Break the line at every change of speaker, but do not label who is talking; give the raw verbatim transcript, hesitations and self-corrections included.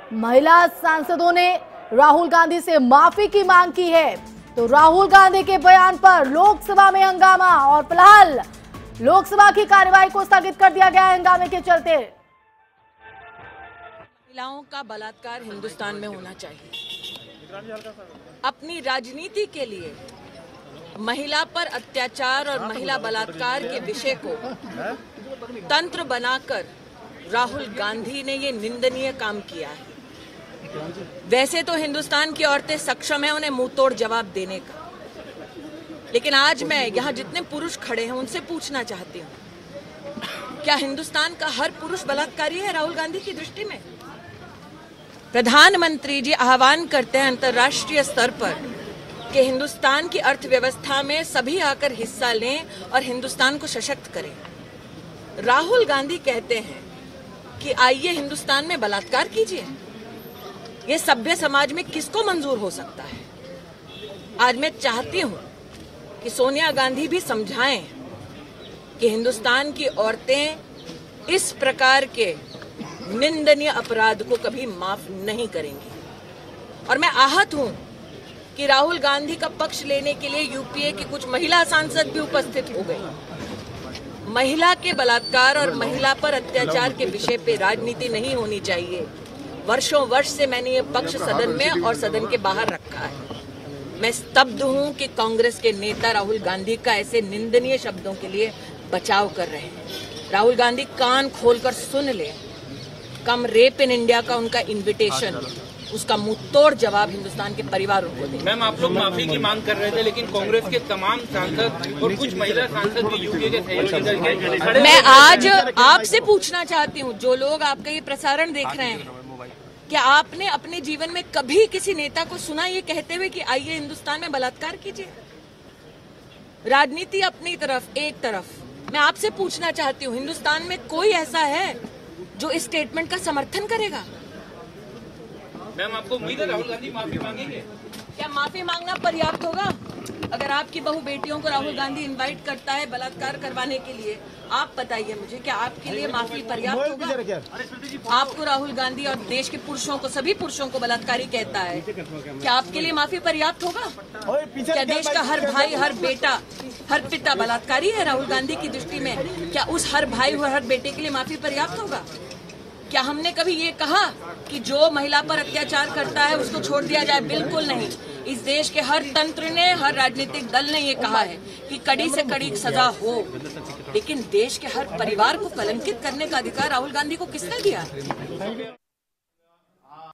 महिला सांसदों ने राहुल गांधी से माफी की मांग की है। तो राहुल गांधी के बयान पर लोकसभा में हंगामा और फिलहाल लोकसभा की कार्यवाही को स्थगित कर दिया गया है हंगामे के चलते।
महिलाओं का बलात्कार हिंदुस्तान में होना चाहिए। अपनी राजनीति के लिए महिला पर अत्याचार और महिला बलात्कार के विषय को तंत्र बनाकर राहुल गांधी ने ये निंदनीय काम किया है। वैसे तो हिंदुस्तान की औरतें सक्षम हैं उन्हें मुंह तोड़ जवाब देने का, लेकिन आज मैं यहाँ जितने पुरुष खड़े हैं उनसे पूछना चाहती हूँ, क्या हिंदुस्तान का हर पुरुष बलात्कारी है राहुल गांधी की दृष्टि में? प्रधानमंत्री जी आह्वान करते हैं अंतर्राष्ट्रीय स्तर पर कि हिंदुस्तान की अर्थव्यवस्था में सभी आकर हिस्सा लें और हिंदुस्तान को सशक्त करें। राहुल गांधी कहते हैं कि आइए हिंदुस्तान में बलात्कार कीजिए। ये सभ्य समाज में किसको मंजूर हो सकता है? आज मैं चाहती हूं कि सोनिया गांधी भी समझाएं कि हिंदुस्तान की औरतें इस प्रकार के निंदनीय अपराध को कभी माफ नहीं करेंगी। और मैं आहत हूं कि राहुल गांधी का पक्ष लेने के लिए यूपीए की कुछ महिला सांसद भी उपस्थित हो गई। महिला के बलात्कार और महिला पर अत्याचार के विषय पे राजनीति नहीं होनी चाहिए। वर्षों वर्ष से मैंने ये पक्ष सदन में और सदन के बाहर रखा है। मैं स्तब्ध हूं कि कांग्रेस के नेता राहुल गांधी का ऐसे निंदनीय शब्दों के लिए बचाव कर रहे हैं। राहुल गांधी कान खोलकर सुन ले। कम रेप इन इंडिया का उनका इनविटेशन, उसका मुंहतोड़ जवाब हिंदुस्तान के परिवारों को दें।
मैम, आप लोग माफी की मांग कर रहे थे, लेकिन कांग्रेस के तमाम सांसद और कुछ महिला सांसद भी यूपीए के सहयोगी।
मैं आज आपसे पूछना चाहती हूँ, जो लोग आपका ये प्रसारण देख रहे हैं, क्या आपने अपने जीवन में कभी किसी नेता को सुना ये कहते हुए कि आइए हिंदुस्तान में बलात्कार कीजिए? राजनीति अपनी तरफ, एक तरफ। मैं आपसे पूछना चाहती हूँ, हिंदुस्तान में कोई ऐसा है जो इस स्टेटमेंट का समर्थन करेगा?
मैम, आपको उम्मीद है राहुल गांधी माफी मांगेंगे?
क्या माफी मांगना पर्याप्त होगा? अगर आपकी बहू बेटियों को राहुल गांधी इनवाइट करता है बलात्कार करवाने के लिए, आप बताइए मुझे, क्या आपके लिए माफी पर्याप्त होगा? आपको राहुल गांधी और देश के पुरुषों को, सभी पुरुषों को बलात्कारी कहता है, क्या आपके लिए माफी पर्याप्त होगा? क्या देश का हर भाई, हर बेटा, हर पिता बलात्कारी है राहुल गांधी की दृष्टि में? क्या उस हर भाई और हर बेटे के लिए माफी पर्याप्त होगा? क्या हमने कभी ये कहा कि जो महिला पर अत्याचार करता है उसको छोड़ दिया जाए? बिल्कुल नहीं। इस देश के हर तंत्र ने, हर राजनीतिक दल ने ये कहा है कि कड़ी से कड़ी सजा हो, लेकिन देश के हर परिवार को कलंकित करने का अधिकार राहुल गांधी को किसने दिया?